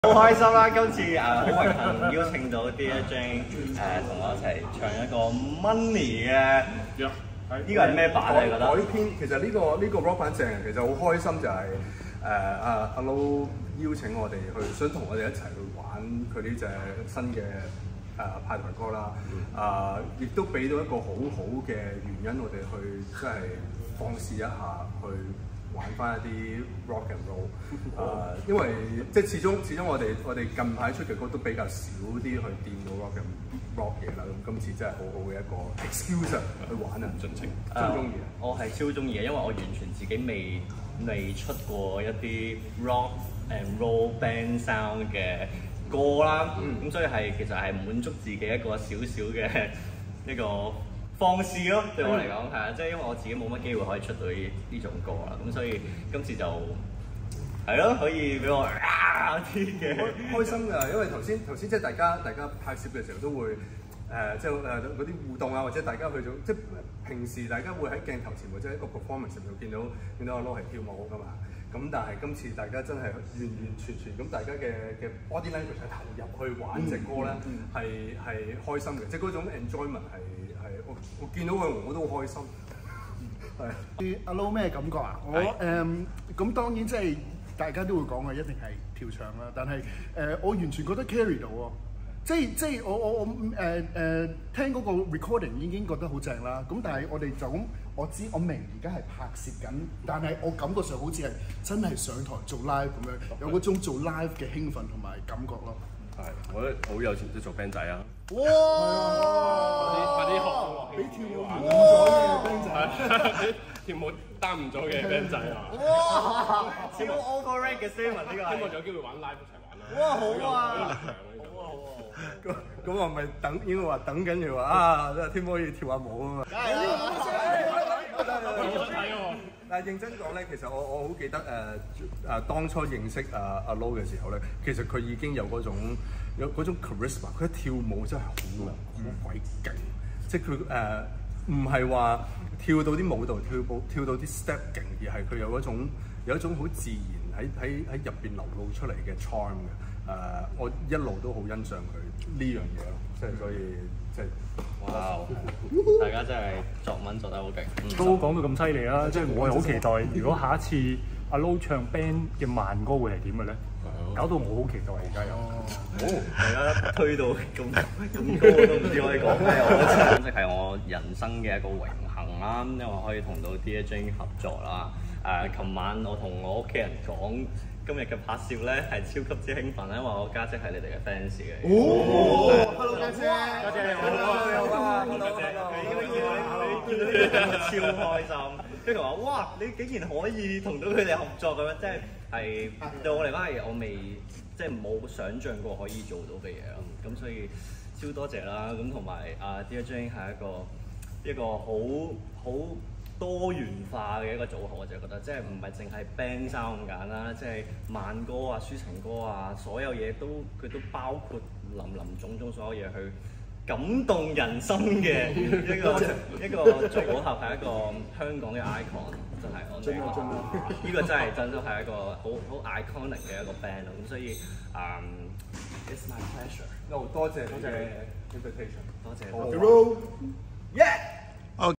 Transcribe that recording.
好開心啦！今次好榮幸邀請到 Dear Jane 同我一齊唱一個 Money 嘅，呢個係咩版嚟？你覺得？ 改編其實呢個 rock 版正，其實好開心就係阿 Low 邀請我哋去，想同我哋一齊去玩佢呢隻新嘅派台歌啦。亦都俾到一個好好嘅原因，我哋去即係放肆一下去。玩翻一啲 rock and roll， 因為即係始終我哋近排出嘅歌都比較少啲去掂到 rock 嘢啦，咁今次真係好好嘅一個 excuse 去玩啊！盡情中唔中意啊？ 我係超中意嘅，因為我完全自己未出過一啲 rock and roll band sound 嘅歌啦，咁所以其實係滿足自己一個少少嘅呢個放肆咯，對我嚟講係啊，即係因為我自己冇乜機會可以出到呢種歌啦，咁所以今次就係咯，可以俾我啲嘅開心㗎，因為頭先即係大家拍攝嘅時候都會即係嗰啲互動啊，或者大家去做即係平時大家會喺鏡頭前或者一個 performance 入面見到阿 Low 係跳舞㗎嘛，咁但係今次大家真係完全咁大家嘅 body language 係投入去玩隻歌咧，係開心嘅，即係嗰種 enjoyment 係我見到佢我都好開心。 係阿 Low 咩感覺啊？咁當然即係大家都會講嘅，一定係跳唱啦。但係我完全覺得 carry 到喎。即係我聽嗰個 recording 已經覺得好正啦。咁但係我哋就咁，我明而家係拍攝緊，但係我感覺上好似係真係上台做 live 咁樣，有嗰種做 live 嘅興奮同埋感覺咯。 係，我覺得好有潛質做 band 仔啊！ 哇！ 快啲學樂器， 俾跳舞耽誤咗嘅 band 仔， 跳舞耽誤咗嘅 band 仔啊！ 哇！超 overrate 嘅 statement 呢個係， 希望有機會玩 live 一齊玩啦！ 哇！好啊！好啊！ 咁我咪應該話等緊住話啊，天可以跳下舞啊嘛！但係認真講咧，其實我好記得當初認識阿 Low 嘅時候咧，其實佢已經有嗰種 charisma， 佢一跳舞真係好鬼勁，即係佢唔係話跳到啲舞蹈跳到啲 step 勁，而係佢有一種好自然喺入邊流露出嚟嘅 charm 嘅。我一路都好欣賞佢呢樣嘢咯，即係所以即係哇！大家真係作文作得好勁， 都講到咁犀利啦，即係我係好期待，如果下一次阿 Low 唱 band 嘅慢歌會係點嘅咧？搞到我好期待而家又。 大家推到咁高都唔知可以講咩，我覺得簡直係我人生嘅一個榮幸啦，因為可以同到 Dear Jane 合作啦。琴晚我同我屋企人講。今日嘅拍攝咧係超級之興奮咧，因為我家姐係你哋嘅 fans 嘅。 Hello 家姐， 家姐你好啊 ，Hello 家姐，見到你超開心，跟住話哇，你竟然可以同到佢哋合作咁樣，即係對我嚟講係我未即係冇想像過可以做到嘅嘢咯。咁所以超多謝啦，咁同埋Dear Jane 係一個好多元化嘅一個組合，我就覺得即係唔係淨係 band sound 咁簡單，即係慢歌啊、抒情歌啊，所有嘢佢都包括林種種所有嘢去感動人心嘅一個組合，係一個香港嘅 icon， 真係我哋呢個真都係一個好 iconic 嘅一個 band 咯，咁所以it's my pleasure。 多謝你嘅 invitation， 多謝。 Hello， Yeah。